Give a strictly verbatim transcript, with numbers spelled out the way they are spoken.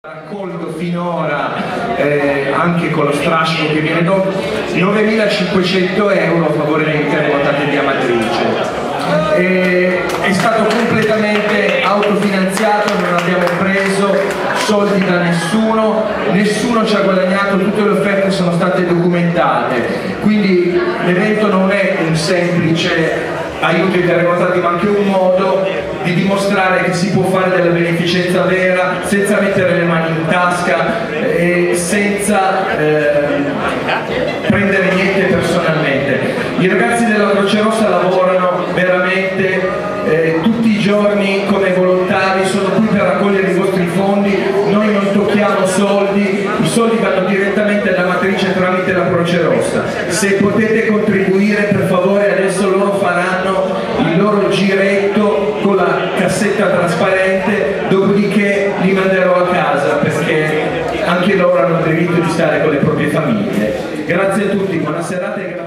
Raccolto finora, eh, anche con lo strascico che viene dopo, novemilacinquecento euro a favore dei terremotati di Amatrice. Eh, è stato completamente autofinanziato, non abbiamo preso soldi da nessuno, nessuno ci ha guadagnato, tutte le offerte sono state documentate, quindi l'evento non è un semplice aiuto ai terremotati, ma anche un modo di dimostrare che si può fare della beneficenza vera senza mettere le mani in tasca e senza eh, prendere niente personalmente. I ragazzi della Croce Rossa lavorano veramente eh, tutti i giorni come volontari, sono qui per raccogliere i vostri fondi, noi non tocchiamo soldi, i soldi vanno direttamente alla matrice tramite la Croce Rossa. Se potete contribuire, per favore, adesso loro faranno il loro giretto con la cassetta trasparente, dopodiché li manderò a casa perché anche loro hanno il diritto di stare con le proprie famiglie. Grazie a tutti, buona serata e grazie.